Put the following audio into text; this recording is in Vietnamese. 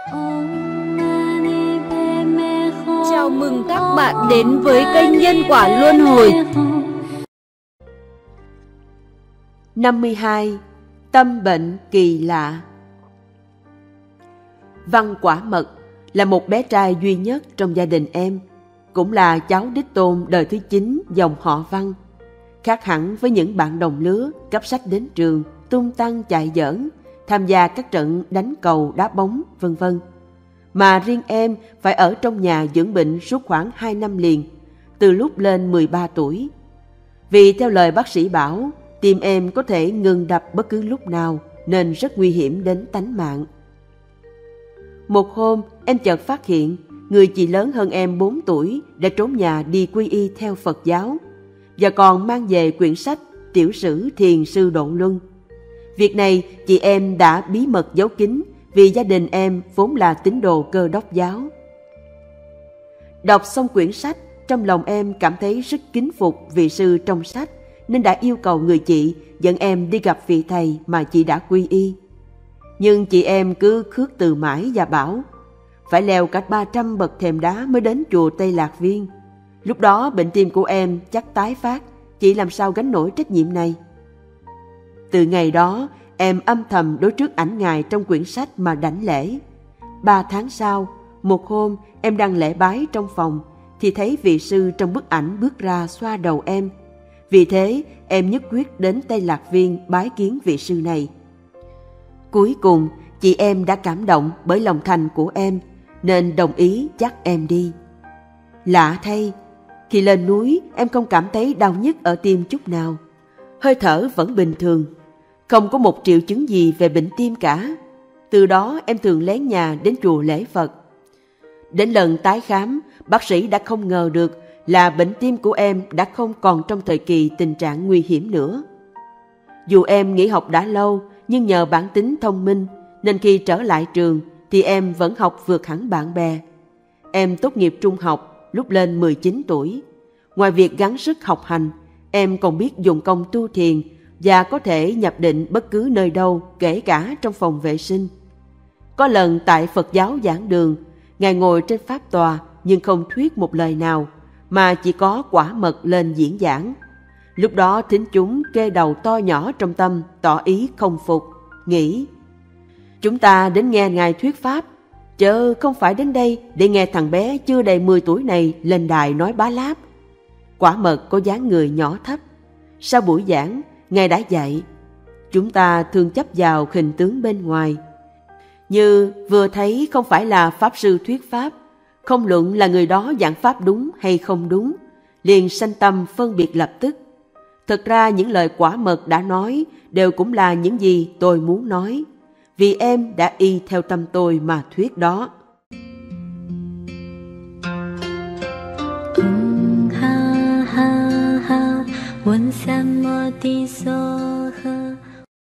Chào mừng các bạn đến với kênh Nhân Quả Luân Hồi. 52. Tâm bệnh kỳ lạ. Văn Quả Mật là một bé trai duy nhất trong gia đình em, cũng là cháu đích tôn đời thứ 9 dòng họ Văn. Khác hẳn với những bạn đồng lứa cắp sách đến trường, tung tăng chạy giỡn, tham gia các trận đánh cầu, đá bóng, vân vân. Mà riêng em phải ở trong nhà dưỡng bệnh suốt khoảng 2 năm liền, từ lúc lên 13 tuổi. Vì theo lời bác sĩ bảo, tim em có thể ngừng đập bất cứ lúc nào, nên rất nguy hiểm đến tánh mạng. Một hôm, em chợt phát hiện, người chị lớn hơn em 4 tuổi đã trốn nhà đi quy y theo Phật giáo, và còn mang về quyển sách Tiểu sử Thiền sư Độ Luân. Việc này chị em đã bí mật giấu kín, vì gia đình em vốn là tín đồ Cơ Đốc giáo. Đọc xong quyển sách, trong lòng em cảm thấy rất kính phục vị sư trong sách, nên đã yêu cầu người chị dẫn em đi gặp vị thầy mà chị đã quy y. Nhưng chị em cứ khước từ mãi và bảo phải leo cả 300 bậc thềm đá mới đến chùa Tây Lạc Viên. Lúc đó bệnh tim của em chắc tái phát, chị làm sao gánh nổi trách nhiệm này. Từ ngày đó, em âm thầm đối trước ảnh Ngài trong quyển sách mà đảnh lễ. 3 tháng sau, một hôm em đang lễ bái trong phòng, thì thấy vị sư trong bức ảnh bước ra xoa đầu em. Vì thế, em nhất quyết đến Tây Lạc Viên bái kiến vị sư này. Cuối cùng, chị em đã cảm động bởi lòng thành của em, nên đồng ý dắt em đi. Lạ thay, khi lên núi em không cảm thấy đau nhức ở tim chút nào. Hơi thở vẫn bình thường, không có một triệu chứng gì về bệnh tim cả. Từ đó em thường lén nhà đến chùa lễ Phật. Đến lần tái khám, bác sĩ đã không ngờ được là bệnh tim của em đã không còn trong thời kỳ tình trạng nguy hiểm nữa. Dù em nghỉ học đã lâu, nhưng nhờ bản tính thông minh, nên khi trở lại trường thì em vẫn học vượt hẳn bạn bè. Em tốt nghiệp trung học lúc lên 19 tuổi. Ngoài việc gắng sức học hành, em còn biết dùng công tu thiền và có thể nhập định bất cứ nơi đâu, kể cả trong phòng vệ sinh. Có lần tại Phật giáo giảng đường, Ngài ngồi trên pháp tòa nhưng không thuyết một lời nào, mà chỉ có Quả Mật lên diễn giảng. Lúc đó thính chúng kê đầu to nhỏ trong tâm, tỏ ý không phục, nghĩ: chúng ta đến nghe Ngài thuyết pháp, chớ không phải đến đây để nghe thằng bé chưa đầy 10 tuổi này lên đài nói bá láp. Quả Mật có dáng người nhỏ thấp. Sau buổi giảng, Ngài đã dạy: chúng ta thường chấp vào hình tướng bên ngoài. Như vừa thấy không phải là pháp sư thuyết pháp, không luận là người đó giảng pháp đúng hay không đúng, liền sanh tâm phân biệt lập tức. Thật ra những lời Quả Mật đã nói đều cũng là những gì tôi muốn nói, vì em đã y theo tâm tôi mà thuyết đó. Ha ha ha, 问什么的说